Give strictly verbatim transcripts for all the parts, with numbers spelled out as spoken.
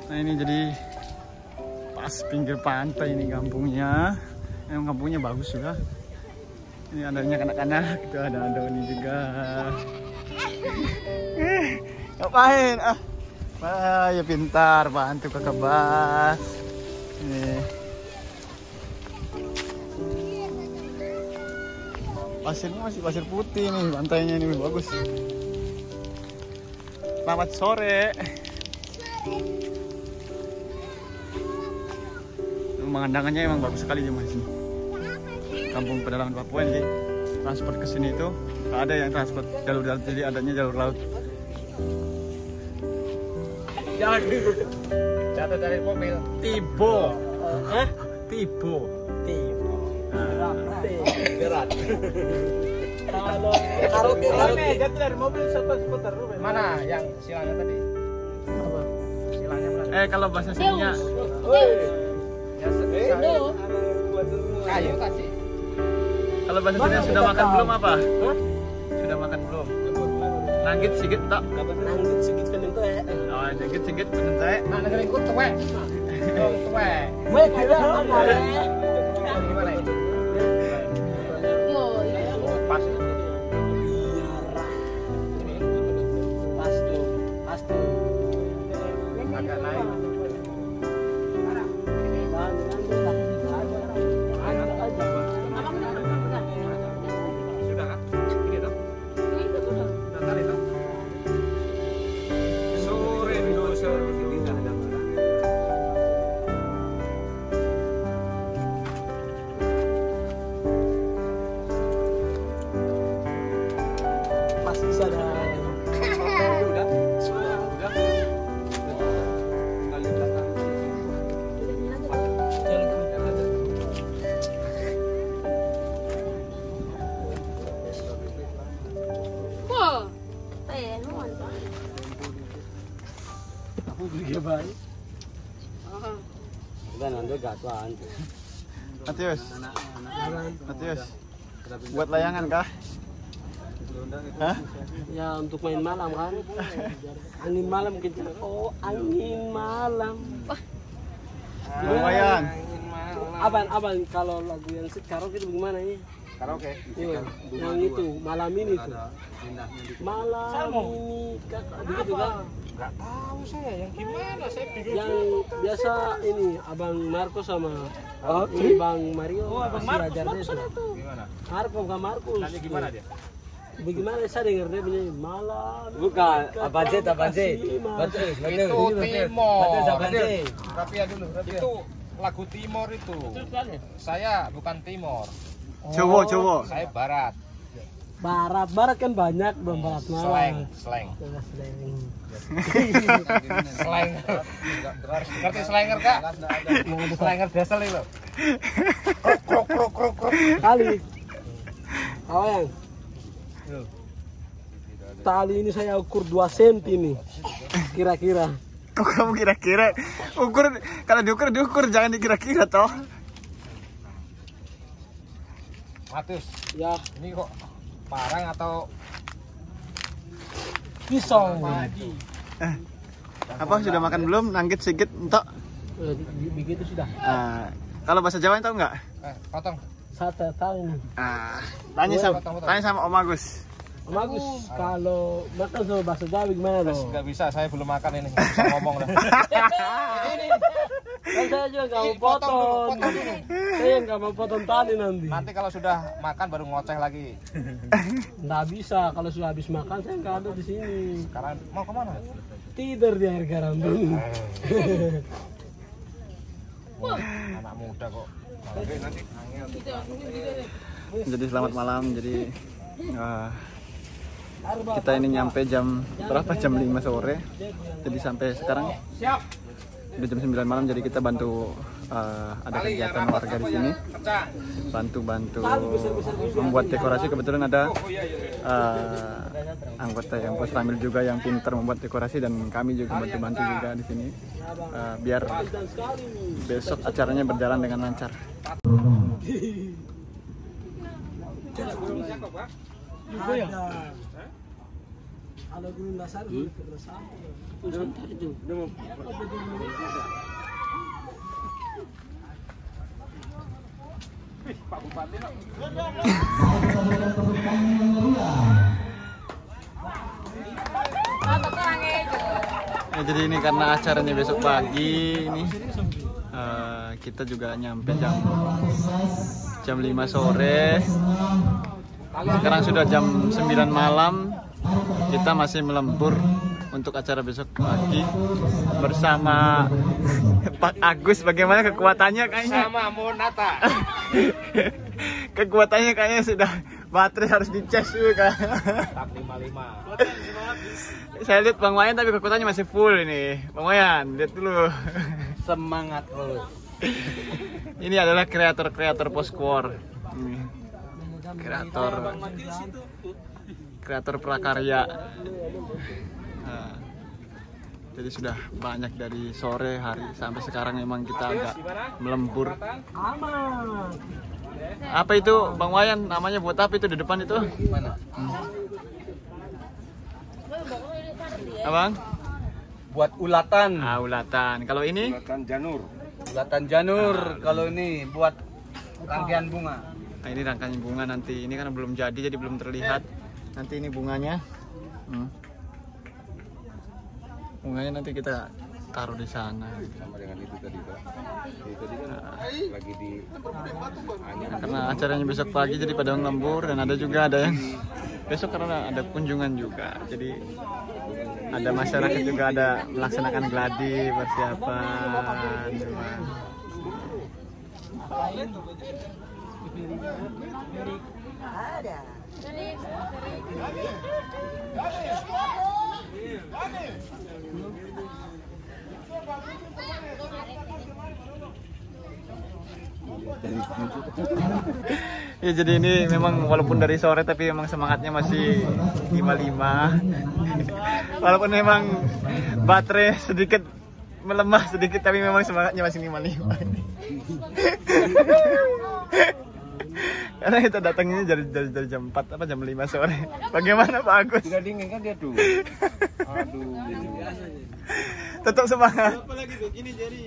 Nah ini jadi pas pinggir pantai ini kampungnya. Emang kampungnya bagus juga. Ini adanya kanak-kanak, itu ada Doni juga. Ngapain? Ah, ah ya pintar, bantu kakak Bas. Ini. Pasirnya masih pasir putih nih, pantainya ini bagus. Selamat sore. Pemandangannya emang bagus sekali di sini. Kampung pedalaman Papua ini, transport ke sini itu nggak ada yang transport jalur darat, jadi adanya jalur laut. Jangan catat dari mobil. Tibo. Hah? Tibo. Tibo. Berat. Kalau kalau jatuh dari mobil sempat putar. Mana yang silangnya tadi? Apa? Silangnya mana? Eh kalau bahasa sininya. Ya, kayu kasih. Kalau bahasa sininya sudah makan belum apa? Hah? Sudah makan belum? Nanggit sigit tak? Nanggit sigit penentu ya. Oh, nanggit sigit penentu ya. Nah, negeri ikut tuwe. Tuwe. Weh, ada apa? Gimana ini? Pas. Pas tuh, pas tuh. Agak naik. Matius, Matius, buat layangan kah? Hah? Ya untuk main malam kan? Angin malam kita. Oh angin malam. Lumayan. Abang, abang kalau lagu yang sekarang itu bagaimana ini? Karaoke. Iya, yang itu malam ini tuh. Malam ini kakak begitu kan? Gak tahu saya yang gimana, saya bingung. Yang biasa ini abang Marco sama oh, ini bang Mario. Oh, abang Marco itu. Gimana? Marco bukan Markus. Tanya gimana dia? Bagaimana saya dengar dia punya malam. Bukan, Abang Z, Abang Z. Betul, betul. Itu Timor. Betul, Abang Z. Rapia dulu, Rapia. Itu lagu Timor itu. Saya bukan Timor. Cowo, cowo. Saya Barat. Barat, barat kan banyak dong barat Slang, malam. slang. Slang. Slang. Ngerti slanger kak? Slanger desel itu. Krok krok krok krok. Kali. Awang. Tali ini saya ukur dua senti nih. Kira-kira. Kok kamu kira-kira? Ukur, kalau diukur diukur, jangan dikira-kira toh. Matius, Ya, ini kok parang atau pisau. Eh, apa sudah makan belum? Nanggit sigit entok. Eh, begitu sudah. Ah, kalau bahasa Jawa tahu nggak? eh potong? Satu tahun. Ah, tanya sama tanya sama Om Agus. Om Agus, kalau makan sama bahasa Jawa gimana dong? Nggak bisa, saya belum makan ini, nggak bisa ngomong lah. Ini Kan saya juga nggak mau Ih, potong dulu, potong. potong dulu. Saya nggak mau potong tali nanti. nanti kalau sudah makan baru ngoceh lagi. Nggak bisa, kalau sudah habis makan saya nggak ada di sini. Sekarang mau kemana? Tidur di air garam dulu. Wah, anak muda kok. Nanti nanti Jadi selamat malam. Jadi ah, kita ini nyampe jam berapa? Jam lima sore. Jadi sampai sekarang siap. udah jam sembilan malam, jadi kita bantu uh, ada kegiatan warga di sini, bantu-bantu membuat dekorasi. Kebetulan ada uh, anggota yang Pos Ramil juga yang pintar membuat dekorasi, dan kami juga bantu-bantu juga di sini uh, biar besok acaranya berjalan dengan lancar. Ada gunung dasar, Hmm? gunung itu. Pak Bupati nak. Ya, jadi ini karena acaranya besok pagi ini uh, kita juga nyampe jam jam lima sore. Sekarang sudah jam sembilan malam. Kita masih melempur untuk acara besok pagi bersama Pak Agus. Bagaimana kekuatannya kayaknya? Sama Monata. Kekuatannya kayaknya sudah baterai harus dicas juga. Tak lima lima. Saya lihat Bang Wayan tapi kekuatannya masih full ini. Bang Wayan, lihat dulu. Semangat terus. Ini adalah kreator-kreator post-war. Ini. Kreator kreator prakarya. Nah, jadi sudah banyak dari sore hari sampai sekarang memang kita agak melembur. Aman. Apa itu Bang Wayan namanya buat apa itu di depan itu? Mana? Hmm. Abang? Buat ulatan. Ah, ulatan. Kalau ini? Ulatan janur. Ulatan janur. Kalau ini buat rangkaian bunga. Nah, ini rangkaian bunga nanti. Ini kan belum jadi, jadi belum terlihat. Nanti ini bunganya. Hmm. Bunganya nanti kita taruh di sana. Sama dengan itu tadi Pak. Itu tadi kan Nah, lagi di karena acaranya besok pagi jadi pada lembur dan ada juga ada yang besok karena ada kunjungan juga. Jadi ada masyarakat juga ada melaksanakan gladi persiapan. Ada. Ya jadi ini memang walaupun dari sore tapi memang semangatnya masih lima lima. Walaupun memang baterai sedikit melemah sedikit tapi memang semangatnya masih lima lima. Karena kita datangnya dari, dari, dari jam empat apa jam lima sore. Bagaimana Pak Agus? tidak dingin kan dia tuh. Aduh. Tetap semangat. Apalagi begini jadi.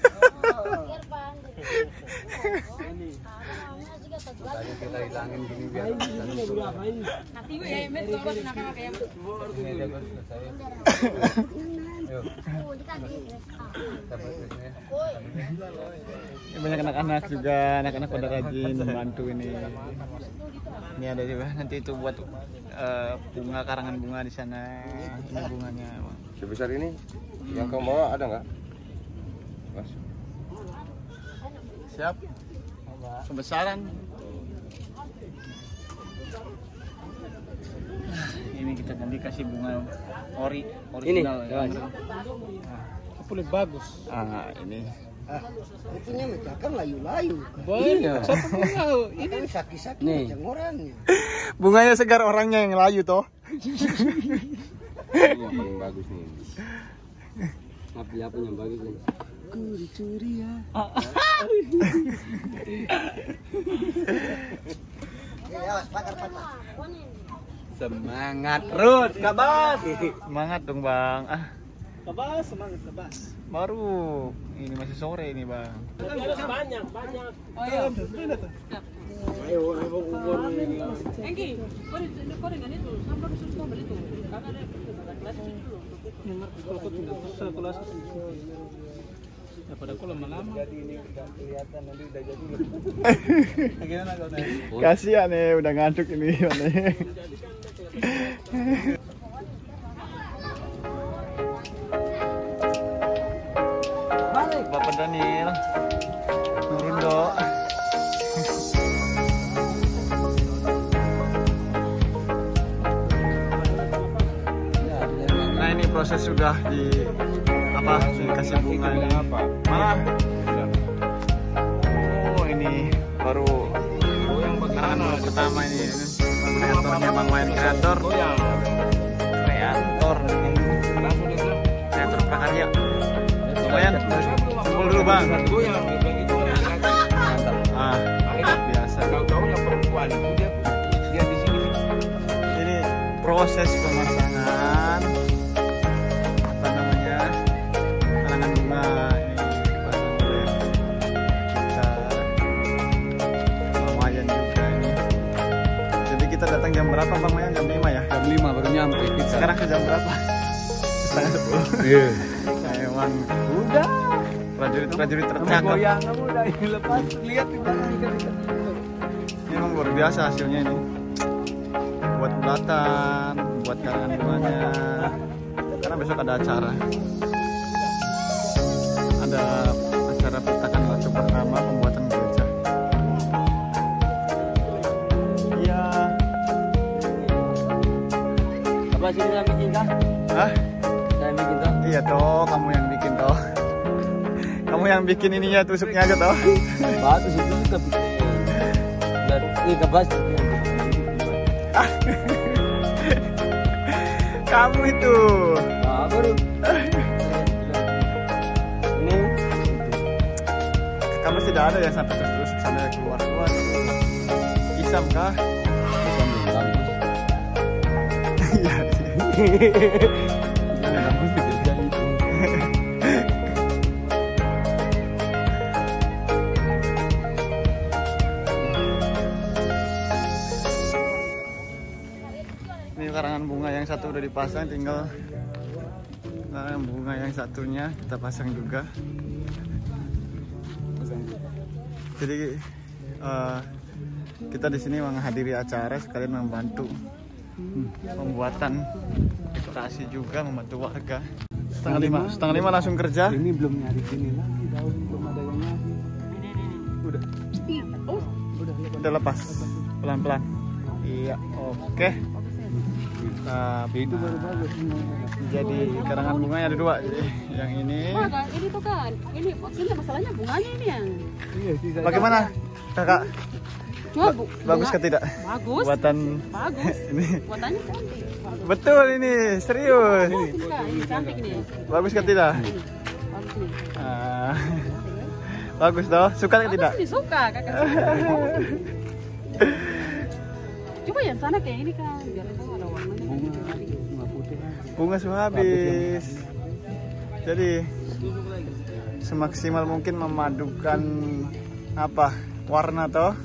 Tadi kita hilangin gini biar Nanti gue ya betul buat nakal kayak ini aja Gus, selesai. Yuk. Dapat ini. Ini banyak anak-anak juga, anak-anak pada rajin membantu ini. Ini ada juga nanti itu buat uh, bunga karangan bunga di sana. Ini bunganya. Sebesar ini yang kamu bawa ada nggak? Mas. Siap. Kebesaran. Ini kita ganti kasih bunga ori original. Ini, ya. Boleh bagus. Ah, ini. Ah, itunya macam layu-layu. Iya. Siapa tahu? Ini sakit-sakit Nih. macam orangnya. Bunganya segar orangnya yang layu toh. Ini yang paling bagus nih. Tapi apa yang bagus nih? Curi-curi ya. Semangat terus, Kabas. Semangat dong Bang. Ah, Kabas, semangat kabas. baru ini masih sore ini Bang. Banyak, banyak. Oh iya. Ayo, ayo ukur ini. Engki, kau kau dengan itu sampai di situ beli itu. Kakak ada kelas itu loh. Kalau kau tidak susah kelas ya pada kau lama-lama. Jadi ini tidak kelihatan nanti udah jadi. Bagaimana kau tadi? Kasihan nih udah ngantuk ini. Bapak Daniel turun dok. Nah ini proses sudah di apa dikasih bunga ini. Malah oh ini baru karangan pertama ini kreatornya Bang Wayan kreator kreator kreator prakarya lumayan kumpul dulu Bang. Ah biasa Kau-kaunya perempuan itu dia dia di sini. ini proses pemasangan berapa? Setengah sepuluh. Iya. Emang udah. Prajurit-prajurit tercakap. Goyang kamu udah lepas lihat di belakang ikan-ikan. Ini emang luar biasa hasilnya ini. Buat bulatan, buat karangan bunganya. Karena besok ada acara. Ada acara petakan batu pertama pembuatan gereja. Iya. Apa sih yang bikin kah? Hah? Saya bikin toh. Iya toh, kamu yang bikin toh. Kamu yang bikin ininya tusuknya aja toh. Bagus itu juga bikin. Dan ini kebas. Kamu itu. Ah, baru. Ini Kamu tidak ada yang sampai tusuk sampai keluar keluar. Isam kah? Iya. bagus juga itu. Ini karangan bunga yang satu udah dipasang, tinggal karangan bunga yang satunya kita pasang juga. Jadi uh, kita di sini menghadiri acara sekalian membantu pembuatan dekorasi juga, membantu warga. Setengah lima, setengah lima langsung kerja. Ini belum nyari ini lagi, daun belum ada yang nyari. Udah, Oh, udah lepas, pelan-pelan. Iya, oke. Nah, Itu baru bagus. jadi karangan bunganya ada dua. Jadi yang ini. wah, Kak, ini tuh kan, ini maksudnya masalahnya bunganya ini yang Iya, sisa. Bagaimana, kakak? cuma bu, Bagus bunga- ke tidak? Bagus. Buatan Bagus. ini. Buatannya cantik. Bagus. Betul ini, serius. Bagus, Kak. Ini cantik nih. Bagus ke tidak? Ini. Bagus nih. Ah, bagus toh? Suka ke tidak? Bagus nih, suka kakak. Coba yang sana kayak ini kan, biar itu ada warnanya. Bunga putih kan. Bunga sudah habis. Jadi semaksimal mungkin memadukan apa warna toh?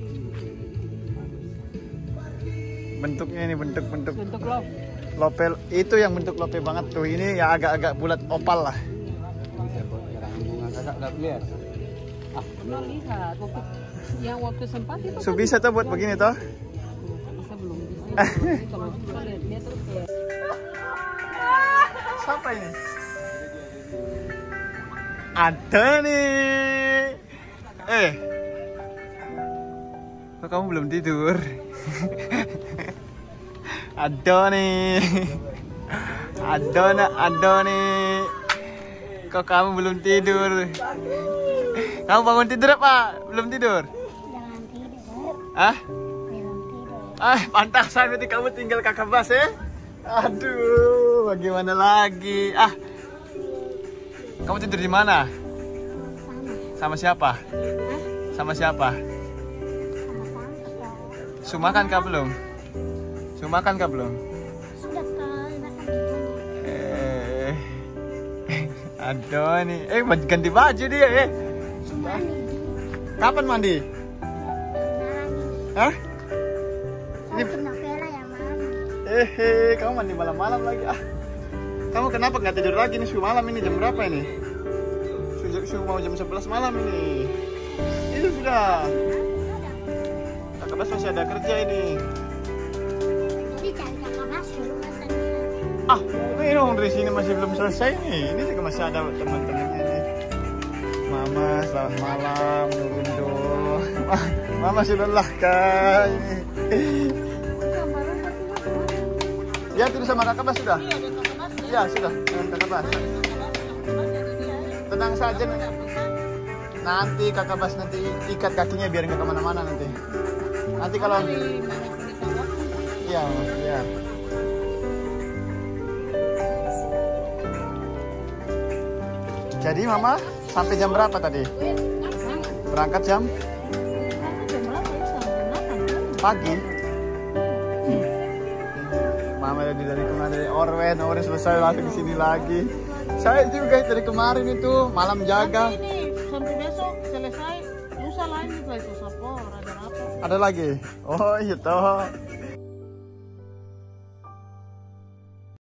Bentuknya ini bentuk-bentuk Bentuk love. lope, itu yang bentuk lope banget tuh. Ini ya agak-agak bulat opal lah. Bisa buat karangan bunga kakak nggak lihat. Pernah lihat waktu yang waktu sempat itu. So bisa tuh buat begini toh? Bisa belum bisa. Kalau bisa lihat dia terus kayak Siapa ini? Ada nih. Eh, kok kamu belum tidur? Ada nih. Ada nak, ada nih. Kok kamu belum tidur? Kamu bangun tidur apa? Belum tidur? Jangan tidur. Ah? Belum tidur. Ah, pantasan berarti kamu tinggal kakak Bas ya? Aduh, bagaimana lagi? Ah, kamu tidur di mana? Sama. Sama siapa? Hah? Sama siapa? Sama tante. Sumakan kah belum? Sumakan kah belum? Sudah kali makan ditanya. Eh, aduh nih, eh ganti baju dia eh. Cuma nih. Kapan mandi? Hah? Ini, Satu novela yang malam. eh, eh, kamu mandi malam-malam lagi ah. Kamu kenapa nggak tidur lagi nih? Suhu malam ini jam berapa ini? Suhu, suhu mau jam sebelas malam ini. Itu sudah. Kakak Bas masih ada kerja ini. Jadi cari kakak Bas dulu katanya. Ah, ini dong dari sini masih belum selesai nih. Ini juga masih ada teman-temannya nih. Mama, selamat malam, Nurundo. Mama sudah lelah kan. Ya tidur sama kakak Bas sudah? Ya sudah, dengan kakak Bas. Tenang saja nih. Nanti kakak Bas nanti ikat kakinya biar nggak kemana-mana nanti. Nanti kalau iya, iya. Jadi mama sampai jam berapa tadi? Berangkat jam Jam berapa ya? Jam delapan. pagi. Mama dari dari kemarin dari Orwen, Orwen selesai langsung sini lagi. Saya juga dari kemarin itu malam jaga. ini sampai besok selesai. Lusa lain itu itu sapor ada apa? Ada lagi? Oh iya toh.